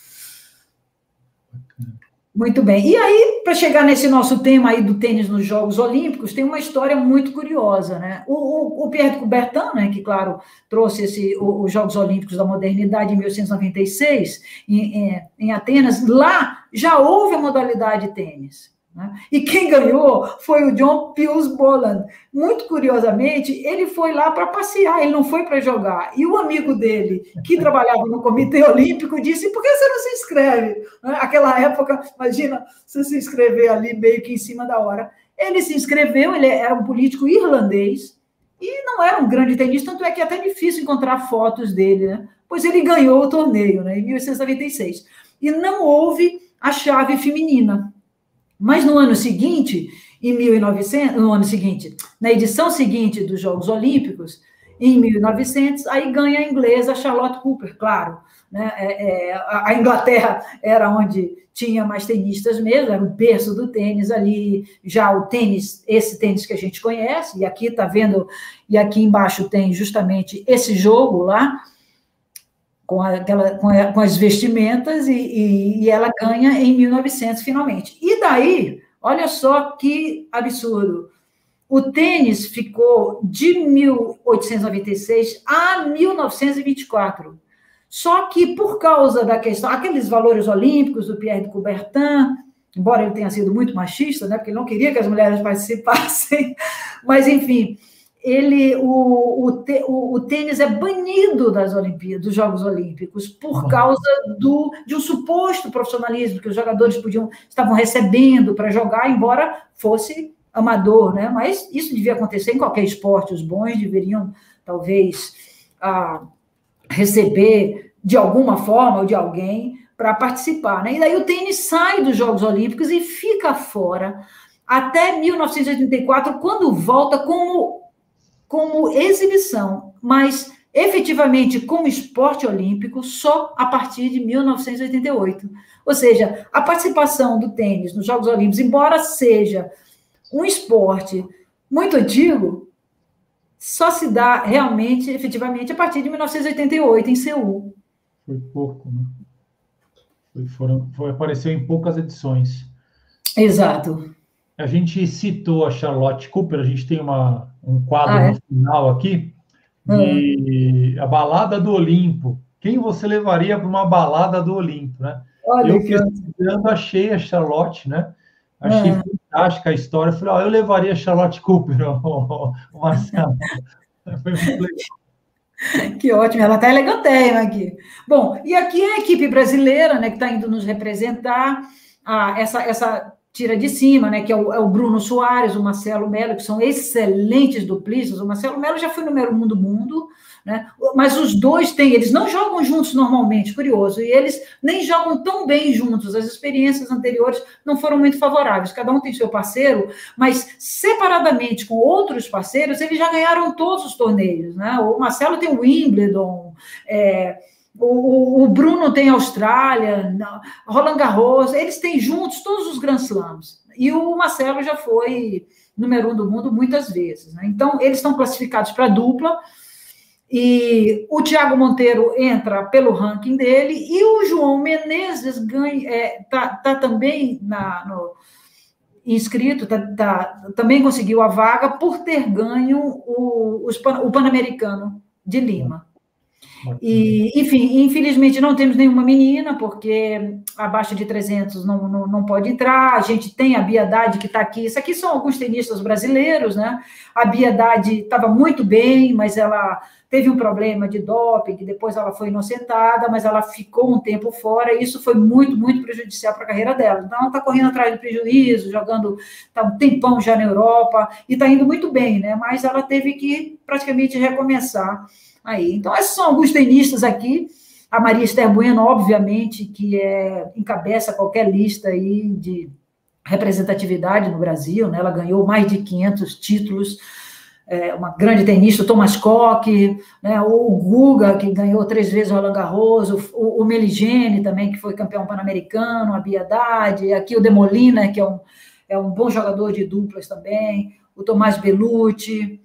Muito bem. E aí, para chegar nesse nosso tema aí do tênis nos Jogos Olímpicos, tem uma história muito curiosa, né? O, o, o Pierre de Coubertin, né, que, claro, trouxe esse, o, os Jogos Olímpicos da Modernidade em mil oitocentos e noventa e seis, em, em, em Atenas, lá já houve a modalidade tênis. Né? E quem ganhou foi o John Pius Boland. Muito curiosamente, ele foi lá para passear, ele não foi para jogar. E o amigo dele, que trabalhava no Comitê Olímpico, disse, por que você não se inscreve? Né? Aquela época, imagina, você se inscrever ali meio que em cima da hora. Ele se inscreveu, ele era um político irlandês, e não era um grande tenista, tanto é que é até difícil encontrar fotos dele, né? Pois ele ganhou o torneio, né, em mil oitocentos e noventa e seis. E não houve a chave feminina. Mas no ano seguinte, em mil e novecentos, no ano seguinte, na edição seguinte dos Jogos Olímpicos, em mil e novecentos, aí ganha a inglesa Charlotte Cooper, claro. Né? É, é, a Inglaterra era onde tinha mais tenistas mesmo, era o berço do tênis ali, já o tênis, esse tênis que a gente conhece, e aqui está vendo, e aqui embaixo tem justamente esse jogo lá, Com, aquela, com, a, com as vestimentas, e, e, e ela ganha em mil e novecentos, finalmente. E daí, olha só que absurdo, o tênis ficou de mil oitocentos e noventa e seis a mil novecentos e vinte e quatro. Só que, por causa da questão, aqueles valores olímpicos do Pierre de Coubertin, embora ele tenha sido muito machista, né, porque ele não queria que as mulheres participassem, mas, enfim... ele, o, o, te, o, o tênis é banido das Olimpíadas, dos Jogos Olímpicos, por causa do, de um suposto profissionalismo que os jogadores podiam, estavam recebendo para jogar, embora fosse amador, né? Mas isso devia acontecer em qualquer esporte, os bons deveriam, talvez, ah, receber de alguma forma ou de alguém para participar, né? E daí o tênis sai dos Jogos Olímpicos e fica fora até mil novecentos e oitenta e quatro, quando volta como, como exibição, mas efetivamente como esporte olímpico só a partir de mil novecentos e oitenta e oito. Ou seja, a participação do tênis nos Jogos Olímpicos, embora seja um esporte muito antigo, só se dá realmente, efetivamente, a partir de mil novecentos e oitenta e oito, em Seul. Foi pouco, né? Foi, foram, foi, apareceu em poucas edições. Exato. A gente citou a Charlotte Cooper, a gente tem uma, um quadro ah, é? no final aqui, de uhum. a balada do Olimpo. Quem você levaria para uma balada do Olimpo, né? Olha, eu pesquisando, achei a Charlotte, né? Achei uhum. fantástica a história. Eu falei, ó, eu levaria a Charlotte Cooper, o, o Marcelo. Foi muito legal. Que ótimo, ela está elegantérrima aqui. Bom, e aqui é a equipe brasileira, né, que está indo nos representar, ah, essa, essa tira de cima, né, que é o, é o Bruno Soares, o Marcelo Melo, que são excelentes duplistas. O Marcelo Melo já foi número um do mundo, né, mas os dois têm, eles não jogam juntos normalmente, curioso, e eles nem jogam tão bem juntos, as experiências anteriores não foram muito favoráveis, cada um tem seu parceiro, mas separadamente com outros parceiros, eles já ganharam todos os torneios, né, o Marcelo tem o Wimbledon, é, o, o Bruno tem a Austrália, Roland Garros, eles têm juntos todos os Grand Slams, e o Marcelo já foi número um do mundo muitas vezes, né, então eles estão classificados para dupla. E o Thiago Monteiro entra pelo ranking dele, e o João Menezes ganha, é, tá, tá também na, no, inscrito, tá, tá, também conseguiu a vaga por ter ganho o, os, o Pan-Americano de Lima. E, enfim, infelizmente não temos nenhuma menina, porque abaixo de trezentos não, não, não pode entrar. A gente tem a Bia Haddad, que está aqui. Isso aqui são alguns tenistas brasileiros, né? A Bia Haddad estava muito bem, mas ela teve um problema de doping, depois ela foi inocentada, mas ela ficou um tempo fora, e isso foi muito, muito prejudicial para a carreira dela. Então, ela está correndo atrás de prejuízo, jogando, está um tempão já na Europa, e está indo muito bem, né? Mas ela teve que praticamente recomeçar aí. Então, esses são alguns tenistas aqui. A Maria Esther Bueno, obviamente, que é, encabeça qualquer lista aí de representatividade no Brasil, né? Ela ganhou mais de quinhentos títulos, é, uma grande tenista, o Thomas Koch, né? O Guga, que ganhou três vezes o Roland Garros, o, o Meligeni também, que foi campeão pan-americano, a Bia Haddad, aqui o Demolina, que é um, é um bom jogador de duplas também, o Tomás Bellucci.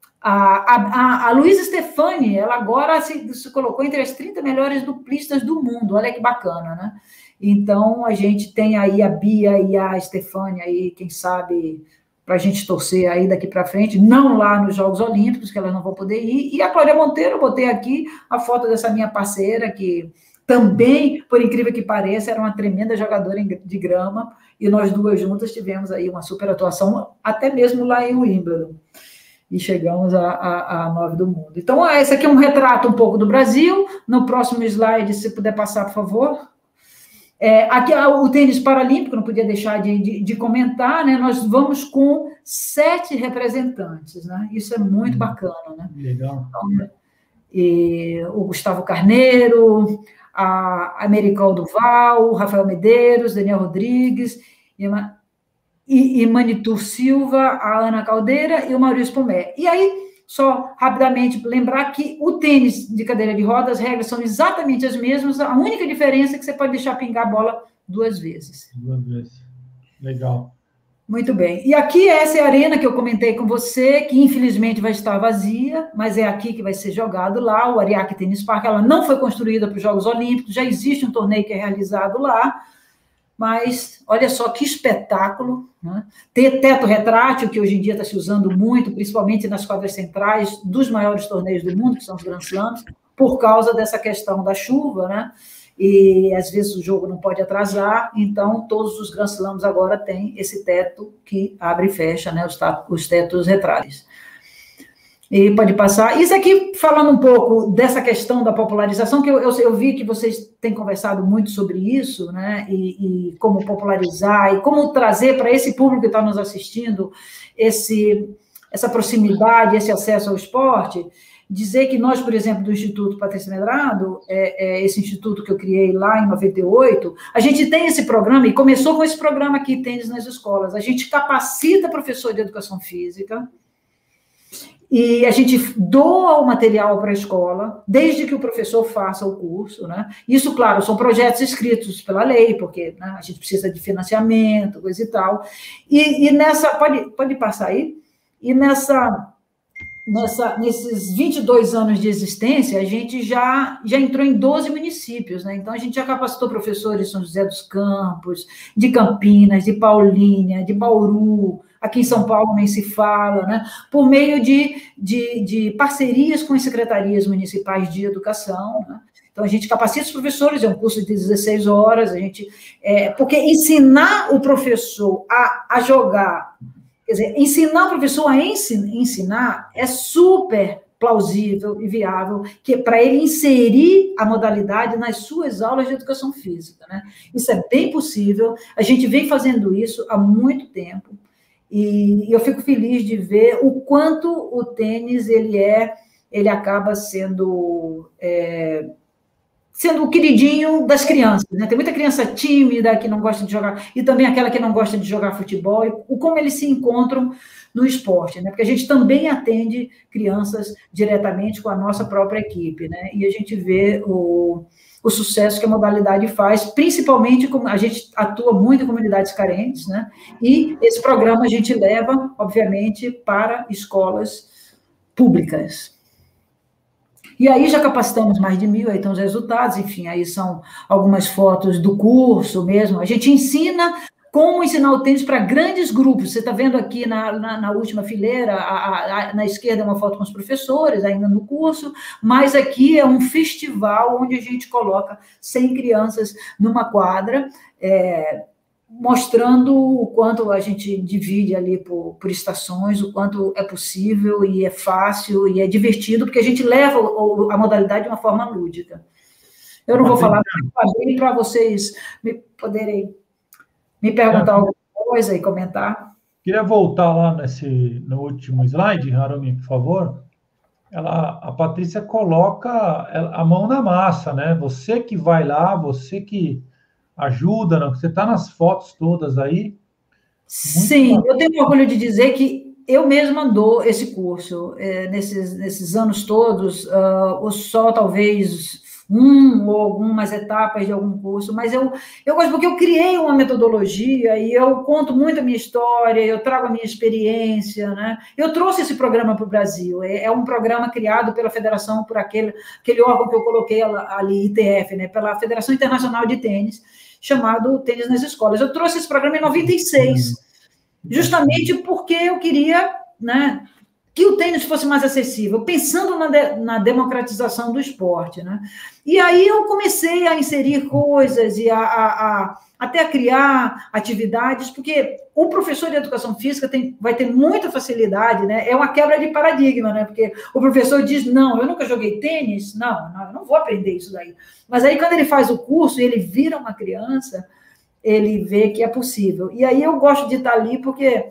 A, a, a Luísa Stefani, ela agora se, se colocou entre as trinta melhores duplistas do mundo, olha que bacana, né? Então, a gente tem aí a Bia e a Stefani aí, quem sabe, para a gente torcer aí daqui para frente, não lá nos Jogos Olímpicos, que elas não vão poder ir, e a Cláudia Monteiro, eu botei aqui a foto dessa minha parceira, que também, por incrível que pareça, era uma tremenda jogadora de grama, e nós duas juntas tivemos aí uma super atuação, até mesmo lá em Wimbledon. E chegamos a, a, a nove do mundo. Então, esse aqui é um retrato um pouco do Brasil. No próximo slide, se puder passar, por favor. É, aqui o tênis paralímpico, não podia deixar de, de, de comentar, né? Nós vamos com sete representantes, né? Isso é muito hum, bacana, né? Legal. Então, e, o Gustavo Carneiro, a Americol Duval, o Rafael Medeiros, Daniel Rodrigues, e uma, e, e Manitur Silva, a Ana Caldeira e o Maurício Pomé. E aí, só rapidamente lembrar que o tênis de cadeira de rodas, as regras são exatamente as mesmas, a única diferença é que você pode deixar pingar a bola duas vezes. Duas vezes. Legal. Muito bem. E aqui, essa é a arena que eu comentei com você, que infelizmente vai estar vazia, mas é aqui que vai ser jogado lá, o Ariake Tennis Park. Ela não foi construída para os Jogos Olímpicos, já existe um torneio que é realizado lá, mas olha só que espetáculo, né? Ter teto retrátil, que hoje em dia está se usando muito, principalmente nas quadras centrais dos maiores torneios do mundo, que são os Grand Slams, por causa dessa questão da chuva, né? E às vezes o jogo não pode atrasar, então todos os Grand Slams agora têm esse teto que abre e fecha, né? Os, os tetos retráteis. E pode passar. Isso aqui, falando um pouco dessa questão da popularização, que eu, eu, eu vi que vocês têm conversado muito sobre isso, né? E, e como popularizar, e como trazer para esse público que está nos assistindo esse, essa proximidade, esse acesso ao esporte. Dizer que nós, por exemplo, do Instituto Patrícia Medrado, é, é, esse instituto que eu criei lá em noventa e oito, a gente tem esse programa, e começou com esse programa aqui, Tênis nas Escolas. A gente capacita professor de educação física, e a gente doa o material para a escola, desde que o professor faça o curso, né? Isso, claro, são projetos escritos pela lei, porque, né, a gente precisa de financiamento, coisa e tal. E, e nessa... Pode, pode passar aí? E nessa... Nessa, nesses vinte e dois anos de existência, a gente já, já entrou em doze municípios, né? Então, a gente já capacitou professores de São José dos Campos, de Campinas, de Paulínia, de Bauru, aqui em São Paulo nem se fala, né? Por meio de, de, de parcerias com as secretarias municipais de educação, né? Então, a gente capacita os professores, é um curso de dezesseis horas, a gente... É, porque ensinar o professor a, a jogar... Quer dizer, ensinar o professor a ensinar é super plausível e viável que para ele inserir a modalidade nas suas aulas de educação física, né? Isso é bem possível, a gente vem fazendo isso há muito tempo, e eu fico feliz de ver o quanto o tênis, ele é, ele acaba sendo... É, sendo o queridinho das crianças, né? Tem muita criança tímida que não gosta de jogar, e também aquela que não gosta de jogar futebol, e como eles se encontram no esporte, né? Porque a gente também atende crianças diretamente com a nossa própria equipe, né? E a gente vê o, o sucesso que a modalidade faz, principalmente como a gente atua muito em comunidades carentes, né? E esse programa a gente leva, obviamente, para escolas públicas. E aí já capacitamos mais de mil, aí estão os resultados, enfim, aí são algumas fotos do curso mesmo. A gente ensina como ensinar o tênis para grandes grupos. Você está vendo aqui na, na, na última fileira, a, a, a, na esquerda é uma foto com os professores, ainda no curso, mas aqui é um festival onde a gente coloca cem crianças numa quadra, é, mostrando o quanto a gente divide ali por, por estações, o quanto é possível e é fácil e é divertido, porque a gente leva o, a modalidade de uma forma lúdica. Eu não vou falar para vocês me poderem me perguntar alguma coisa e comentar. Queria voltar lá nesse, no último slide, Harumi, por favor. Ela, a Patrícia coloca a mão na massa, né? Você que vai lá, você que ajuda, não? Você está nas fotos todas aí. Sim, bacana. Eu tenho orgulho de dizer que eu mesma dou esse curso. É, nesses, nesses anos todos, uh, ou só talvez um ou algumas etapas de algum curso, mas eu, eu gosto porque eu criei uma metodologia e eu conto muito a minha história, eu trago a minha experiência, né? Eu trouxe esse programa para o Brasil, é, é um programa criado pela federação, por aquele, aquele órgão que eu coloquei ali, I T F, né? Pela Federação Internacional de Tênis, chamado Tênis nas Escolas. Eu trouxe esse programa em noventa e seis, justamente porque eu queria, né, que o tênis fosse mais acessível, pensando na, de, na democratização do esporte, né? E aí eu comecei a inserir coisas e a, a, a, até a criar atividades, porque o professor de educação física tem, vai ter muita facilidade, né? É uma quebra de paradigma, né? Porque o professor diz, não, eu nunca joguei tênis, não, não, eu não vou aprender isso daí. Mas aí, quando ele faz o curso e ele vira uma criança, ele vê que é possível. E aí eu gosto de estar ali porque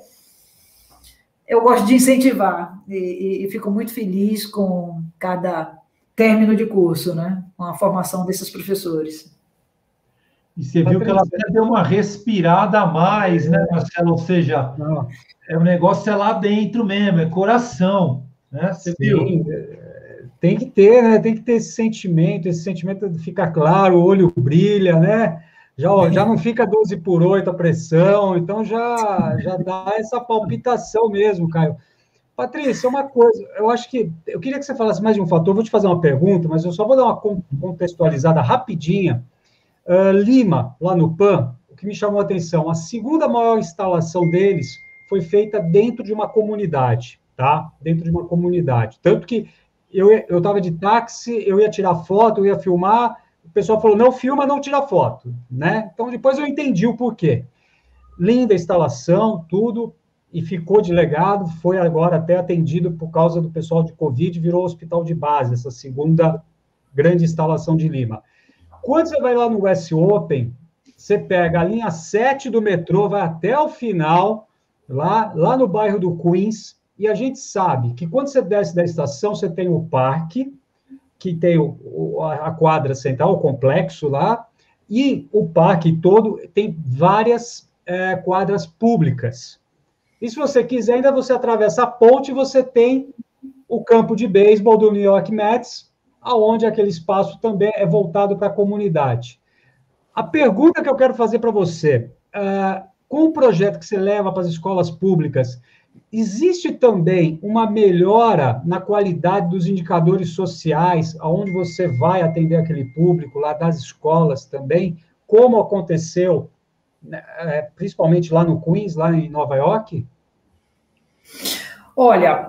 eu gosto de incentivar e, e, e fico muito feliz com cada término de curso, né? Com a formação desses professores. E você viu que ela até deu uma respirada a mais, né, Marcelo? Ou seja, não, é um negócio é lá dentro mesmo, é coração, né? Você Sim, viu? Tem que ter, né? Tem que ter esse sentimento, esse sentimento fica claro, o olho brilha, né? Já, já não fica doze por oito a pressão, então já, já dá essa palpitação mesmo, Caio. Patrícia, uma coisa, eu acho que, eu queria que você falasse mais de um fator, vou te fazer uma pergunta, mas eu só vou dar uma contextualizada rapidinha. Uh, Lima, lá no P A N, o que me chamou a atenção, a segunda maior instalação deles foi feita dentro de uma comunidade, tá? Dentro de uma comunidade. Tanto que eu eu estava de táxi, eu ia tirar foto, eu ia filmar, o pessoal falou, não filma, não tira foto, né? Então, depois eu entendi o porquê. Linda instalação, tudo, e ficou de legado, foi agora até atendido por causa do pessoal de Covid, virou hospital de base, essa segunda grande instalação de Lima. Quando você vai lá no U S Open, você pega a linha sete do metrô, vai até o final, lá, lá no bairro do Queens, e a gente sabe que quando você desce da estação, você tem o parque, que tem o, o, a quadra central, o complexo lá, e o parque todo tem várias é, quadras públicas. E se você quiser, ainda você atravessa a ponte e você tem o campo de beisebol do New York Mets, aonde aquele espaço também é voltado para a comunidade. A pergunta que eu quero fazer para você, uh, com o projeto que você leva para as escolas públicas, existe também uma melhora na qualidade dos indicadores sociais, aonde você vai atender aquele público, lá das escolas também, como aconteceu, né, principalmente lá no Queens, lá em Nova York? Olha,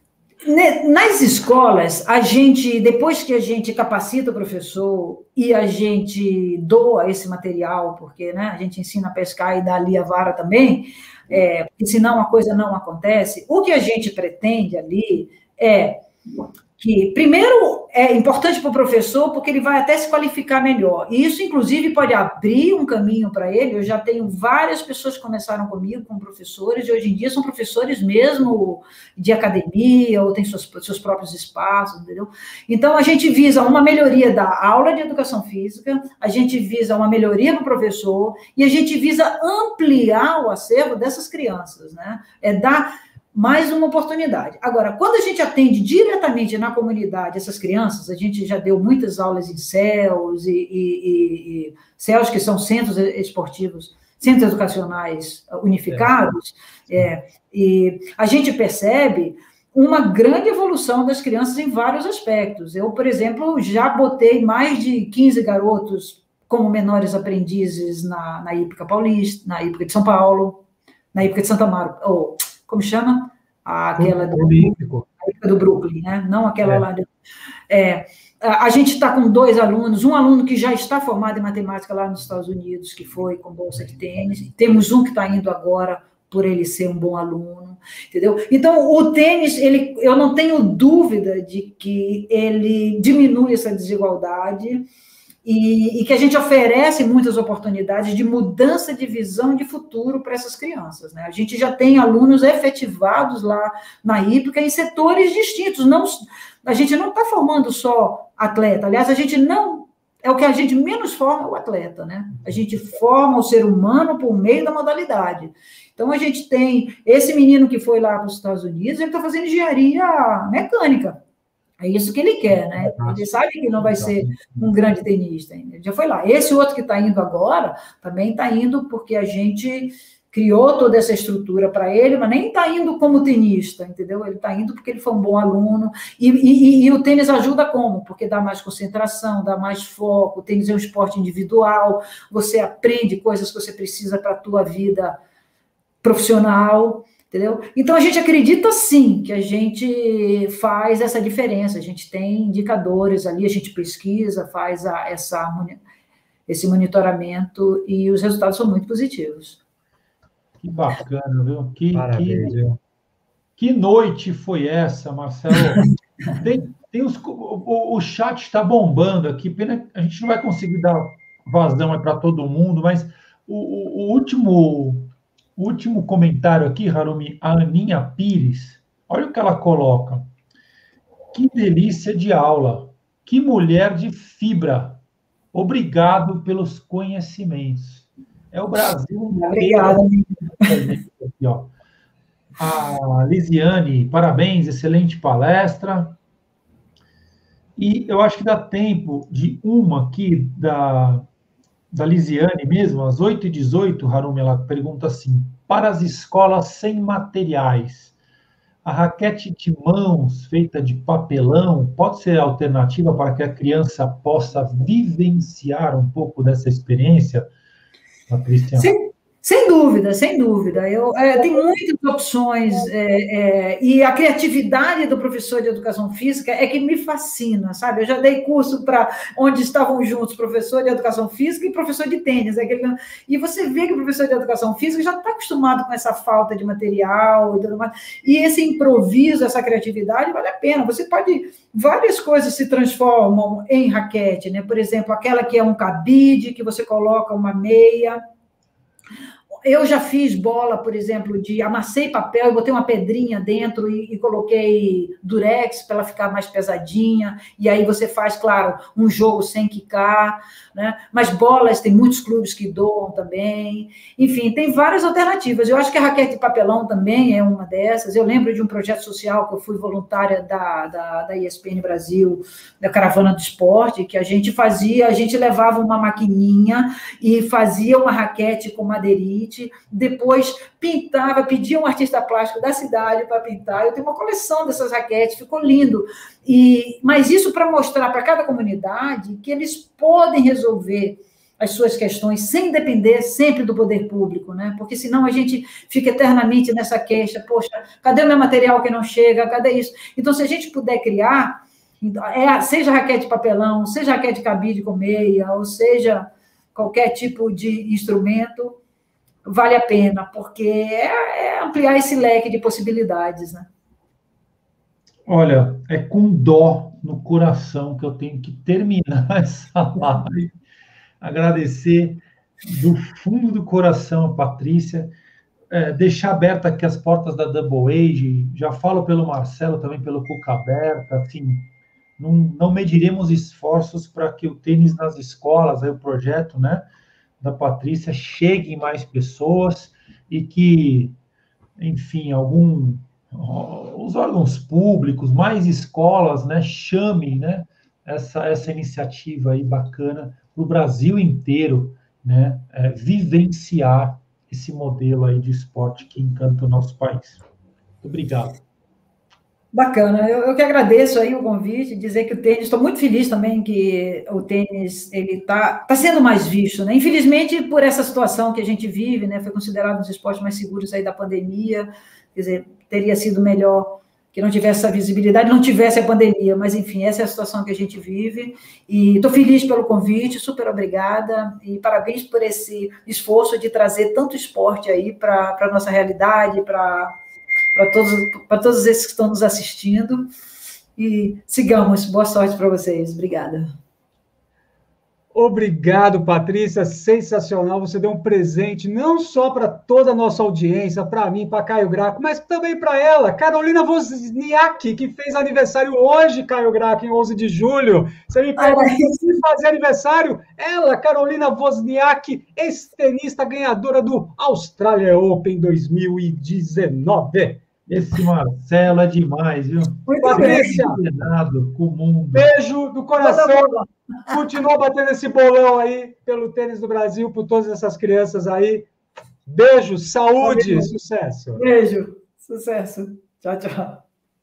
nas escolas, a gente, depois que a gente capacita o professor e a gente doa esse material, porque, né, a gente ensina a pescar e dá ali a vara também, é, porque senão a coisa não acontece, o que a gente pretende ali é que, primeiro, é importante para o professor, porque ele vai até se qualificar melhor. E isso, inclusive, pode abrir um caminho para ele. Eu já tenho várias pessoas que começaram comigo, como professores, e hoje em dia são professores mesmo de academia, ou têm seus, seus próprios espaços, entendeu? Então, a gente visa uma melhoria da aula de educação física, a gente visa uma melhoria para o professor, e a gente visa ampliar o acervo dessas crianças, né? É dar mais uma oportunidade. Agora, quando a gente atende diretamente na comunidade essas crianças, a gente já deu muitas aulas em C E Ls, e, e, e, e C E Ls que são centros esportivos, centros educacionais unificados, é. É, e a gente percebe uma grande evolução das crianças em vários aspectos. Eu, por exemplo, já botei mais de quinze garotos como menores aprendizes na, na Hípica Paulista, na Hípica de São Paulo, na Hípica de Santa Marta, ou... como chama? Aquela do, do Brooklyn, né? Não aquela é. lá. De, é, a gente está com dois alunos, um aluno que já está formado em matemática lá nos Estados Unidos, que foi com bolsa de tênis, temos um que está indo agora por ele ser um bom aluno, entendeu? Então, o tênis, ele, eu não tenho dúvida de que ele diminui essa desigualdade, E, e que a gente oferece muitas oportunidades de mudança de visão de futuro para essas crianças, né? A gente já tem alunos efetivados lá na Hípica em setores distintos. Não, a gente não está formando só atleta. Aliás, a gente não... É o que a gente menos forma, o atleta, né? A gente forma o ser humano por meio da modalidade. Então, a gente tem esse menino que foi lá para os Estados Unidos, ele está fazendo engenharia mecânica. É isso que ele quer, né? Ele sabe que não vai ser um grande tenista ainda. Ele já foi lá. Esse outro que está indo agora, também está indo porque a gente criou toda essa estrutura para ele, mas nem está indo como tenista, entendeu? Ele está indo porque ele foi um bom aluno. E, e, e o tênis ajuda como? Porque dá mais concentração, dá mais foco. O tênis é um esporte individual. Você aprende coisas que você precisa para a tua vida profissional. Entendeu? Então, a gente acredita, sim, que a gente faz essa diferença, a gente tem indicadores ali, a gente pesquisa, faz a, essa, esse monitoramento e os resultados são muito positivos. Que bacana, viu? Que, Parabéns, que, viu? Que noite foi essa, Marcelo? tem, tem os, o, o chat está bombando aqui, pena a gente não vai conseguir dar vazão para todo mundo, mas o, o, o último... O último comentário aqui, Harumi, a Aninha Pires, olha o que ela coloca. Que delícia de aula. Que mulher de fibra. Obrigado pelos conhecimentos. É o Brasil. Obrigada. Aqui, ó. A Lisiane, parabéns, excelente palestra. E eu acho que dá tempo de uma aqui da... da Lisiane mesmo, às oito e dezoito, Harumi, ela pergunta assim, para as escolas sem materiais, a raquete de mãos feita de papelão pode ser alternativa para que a criança possa vivenciar um pouco dessa experiência, Patrícia? Sem, Sem dúvida, sem dúvida. Eu, é, tem muitas opções, é, é, e a criatividade do professor de educação física é que me fascina, sabe? Eu já dei curso para onde estavam juntos professor de educação física e professor de tênis. É aquele, e você vê que o professor de educação física já está acostumado com essa falta de material e tudo mais. E esse improviso, essa criatividade, vale a pena. Você pode... Várias coisas se transformam em raquete, né? Por exemplo, aquela que é um cabide, que você coloca uma meia... Eu já fiz bola, por exemplo, de amassei papel e botei uma pedrinha dentro e, e coloquei durex para ela ficar mais pesadinha, e aí você faz, claro, um jogo sem quicar, né? Mas bolas, tem muitos clubes que doam também, enfim, tem várias alternativas. Eu acho que a raquete de papelão também é uma dessas. Eu lembro de um projeto social que eu fui voluntária da, da, da E S P N Brasil, da Caravana do Esporte, que a gente fazia, a gente levava uma maquininha e fazia uma raquete com madeirite, depois pintava, pedia um artista plástico da cidade para pintar. Eu tenho uma coleção dessas raquetes, ficou lindo. E, mas isso para mostrar para cada comunidade que eles podem resolver as suas questões sem depender sempre do poder público, né? Porque senão a gente fica eternamente nessa queixa, poxa, cadê o meu material que não chega, cadê isso? Então, se a gente puder criar, é, seja raquete de papelão, seja raquete de cabide com meia, ou seja, qualquer tipo de instrumento, vale a pena, porque é, é ampliar esse leque de possibilidades, né? Olha, é com dó no coração que eu tenho que terminar essa live. Agradecer do fundo do coração a Patrícia, é, deixar aberta aqui as portas da Double Age, já falo pelo Marcelo, também pelo Cuca Aberta, assim, não, não mediremos esforços para que o tênis nas escolas, aí o projeto, né, da Patrícia, chegue em mais pessoas e que, enfim, algum, os órgãos públicos, mais escolas, né, chamem, né, essa, essa iniciativa aí bacana para o Brasil inteiro, né, é, vivenciar esse modelo aí de esporte que encanta o nosso país. Muito obrigado. Bacana, eu, eu que agradeço aí o convite, dizer que o tênis, estou muito feliz também que o tênis ele está tá sendo mais visto, né? Infelizmente, por essa situação que a gente vive, né? Foi considerado um dos esportes mais seguros aí da pandemia, quer dizer, teria sido melhor que não tivesse essa visibilidade, não tivesse a pandemia, mas enfim, essa é a situação que a gente vive, e estou feliz pelo convite, super obrigada, e parabéns por esse esforço de trazer tanto esporte aí para a nossa realidade, para para todos, para todos esses que estão nos assistindo, e sigamos. Boa sorte para vocês. Obrigada. Obrigado, Patrícia, sensacional. Você deu um presente não só para toda a nossa audiência, para mim, para Caio Graco, mas também para ela, Carolina Wozniak, que fez aniversário hoje, Caio Graco, em onze de julho. Você me perguntou se fazer aniversário? Ela, Carolina Wozniak, ex-tenista ganhadora do Australia Open dois mil e dezenove. Esse Marcelo é demais, viu? Muito Patrícia, com o mundo. Beijo do coração. Continua batendo esse bolão aí pelo tênis do Brasil, por todas essas crianças aí. Beijo, saúde, Beijo. Sucesso. Beijo, sucesso. Tchau, tchau.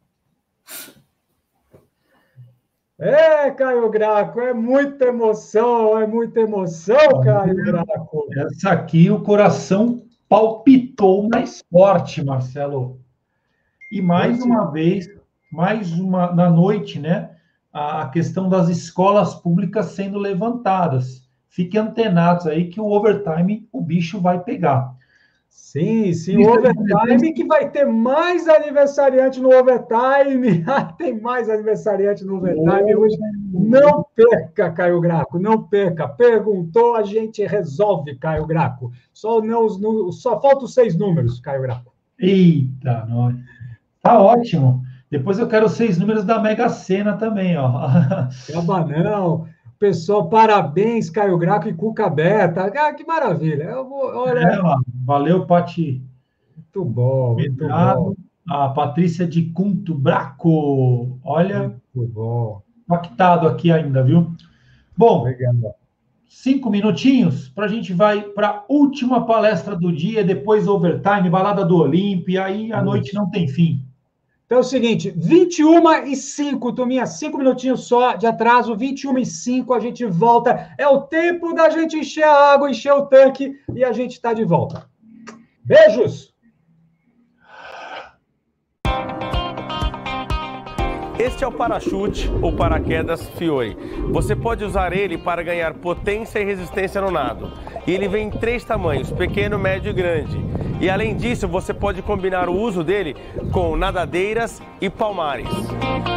É, Caio Graco, é muita emoção, é muita emoção, Caio Graco. Essa aqui o coração palpitou mais forte, Marcelo. E mais uma vez, mais uma na noite, né? A questão das escolas públicas sendo levantadas. Fiquem antenados aí que o overtime, o bicho vai pegar. Sim, sim, o overtime que vai ter mais aniversariante no overtime. Tem mais aniversariante no overtime oh, hoje. Não perca, Caio Graco, não perca. Perguntou, a gente resolve, Caio Graco. Só, não, só faltam os seis números, Caio Graco. Eita, nós. Tá ótimo. Depois eu quero seis números da Mega Sena também, ó. Cabanão. Pessoal, parabéns, Caio Graco e Cuca Aberta. Ah, que maravilha. Eu vou, olha... é, valeu, Pati. Muito bom, muito bom. A Patrícia de Cunto Braco. Olha, muito bom. Impactado aqui ainda, viu? Bom, Obrigado. Cinco minutinhos para a gente vai para a última palestra do dia, depois overtime, balada do Olímpia, aí a noite não tem fim. Então é o seguinte, vinte e uma e cinco, turminha, cinco minutinhos só de atraso, vinte e uma e cinco, a gente volta. É o tempo da gente encher a água, encher o tanque e a gente está de volta. Beijos! Este é o parachute ou paraquedas Fiore. Você pode usar ele para ganhar potência e resistência no nado. E ele vem em três tamanhos, pequeno, médio e grande. E além disso, você pode combinar o uso dele com nadadeiras e palmares.